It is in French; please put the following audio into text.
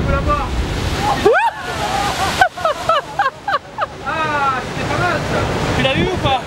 faut l'avoir. Ah, c'était pas mal ça. Tu l'as eu ou pas?